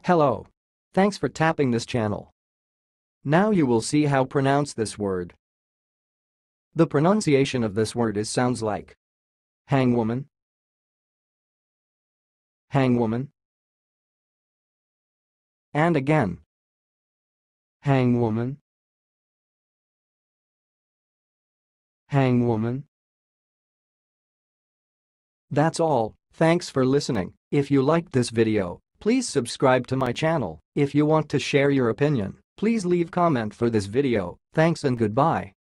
Hello. Thanks for tapping this channel. Now you will see how pronounce this word. The pronunciation of this word sounds like hangwoman, hangwoman, and again hangwoman, hangwoman. That's all. Thanks for listening. If you liked this video, please subscribe to my channel. If you want to share your opinion, please leave comment for this video. Thanks and goodbye.